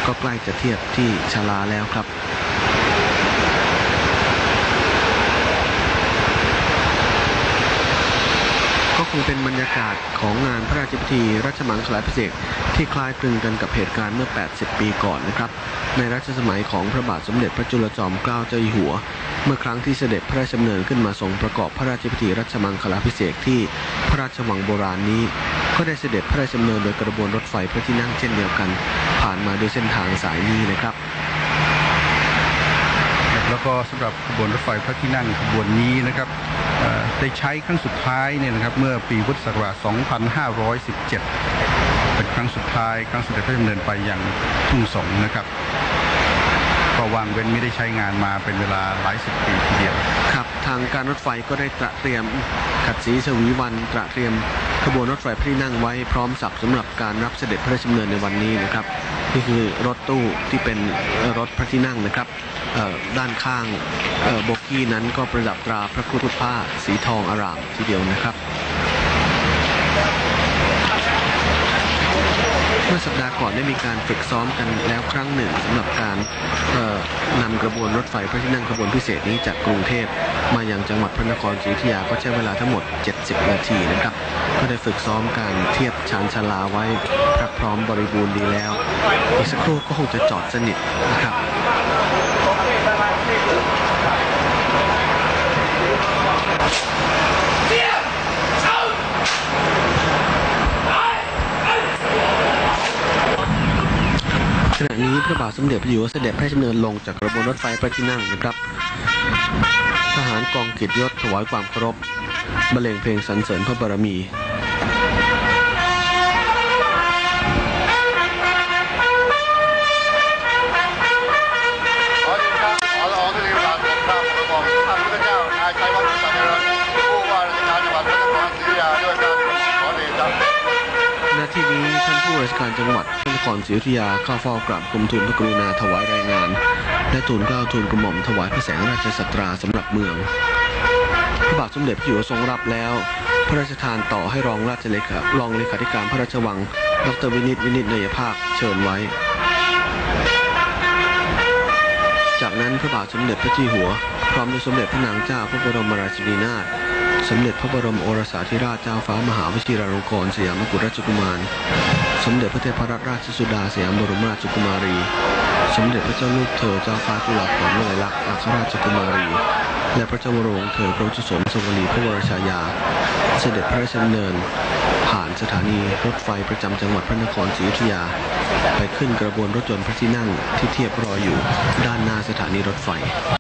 ก็ใกล้จะเทียบที่ชลาแล้วครับก็คงเป็นบรรยากาศของงานพระราชพิธีราชมังคลาภิเษกที่คล้ายคลึงกันกับเหตุการณ์เมื่อ 80 ปีก่อนนะครับในรัชสมัยของพระบาทสมเด็จพระจุลจอมเกล้าเจ้าอยู่หัวเมื่อครั้งที่เสด็จพระราชดำเนินขึ้นมาทรงประกอบพระราชพิธีราชมังคลาภิเษกที่พระราชวังโบราณนี้ก็ได้เสด็จพระราชดำเนินโดยกระบวนรถไฟพระที่นั่งเช่นเดียวกันผ่านมาโดยเส้นทางสายนี้นะครับแล้วก็สำหรับขบวนรถไฟพระที่นั่งขบวนนี้นะครับได้ใช้ครั้งสุดท้ายเนี่ยนะครับเมื่อปีพุทธศักราช 2517 เป็นครั้งสุดท้ายครั้งเสด็จพระราชดำเนินไปอย่างทุ่งสงนะครับก็วางเว้นไม่ได้ใช้งานมาเป็นเวลาหลายสิบปีทีเดียวครับทางการรถไฟก็ได้ตระเตรียมขัดสีชวีวันตระเตรียมขบวนรถไฟพระที่นั่งไว้พร้อมสับสำหรับการรับเสด็จพระราชดำเนินในวันนี้นะครับนี่คือรถตู้ที่เป็นรถพระที่นั่งนะครับด้านข้างโบกี้นั้นก็ประดับตราพระพุทธผ้าสีทองอร่ามทีเดียวนะครับเมื่อสัปดาห์ก่อนได้มีการฝึกซ้อมกันแล้วครั้งหนึ่งสำหรับการนำกระบวนรถไฟพระที่นั่งขบวนพิเศษนี้จากกรุงเทพมายังจังหวัดพระนครศรีอยุธยาก็ใช้เวลาทั้งหมด70 นาทีนะครับก็ได้ฝึกซ้อมการเทียบชานชาลาไว้พร้อมบริบูรณ์ดีแล้วอีกสักครู่ก็คงจะจอดสนิทนะครับขณะนี้พระบาทสมเด็จพระอยู่หัวเสด็จพระราชดำเนินลงจากกระบวนรถไฟพระที่นั่งนะครับทหารกองเกียรติยศถวายความเคารพบรรเลงเพลงสรรเสริญพระบารมีณ ที่นี้ท่านผู้ว่าราชการจังหวัดพระนครศรีอยุธยาเข้าเฝ้ากราบทูลพระกรุณาถวายรายงานและทูลเกล้าทูลกระหม่อมถวายพระแสงราชสัตราสำหรับเมืองพระบาทสมเด็จพระอยู่หัวทรงรับแล้วพระราชทานต่อให้รองเลขาธิการพระราชวังดร.วินิตเนยภาคเชิญไว้จากนั้นพระบาทสมเด็จพระเจ้าอยู่หัวพร้อมด้วยสมเด็จพระนางเจ้าพระบรมราชินีนาถสมเด็จพระบรมโอรสาธิราชเจ้าฟ้ามหาวชิราลงกรณ์สยามกุฎราชกุมารสมเด็จพระเทพรัตนราชสุดาสยามบรมราชกุมารีสมเด็จพระเจ้าลูกเธอเจ้าฟ้าจุฬาภรณ์วลัยลักษณ์อัครราชกุมารีและพระเจ้าวรวงศ์เธอพระเจ้าสมสวรีพระวรชายาเสด็จพระราชดำเนินผ่านสถานีรถไฟประจำจังหวัดพระนครศรีอยุธยาไปขึ้นกระบวนรถยนต์พระที่นั่งที่เทียบรออยู่ด้านหน้าสถานีรถไฟ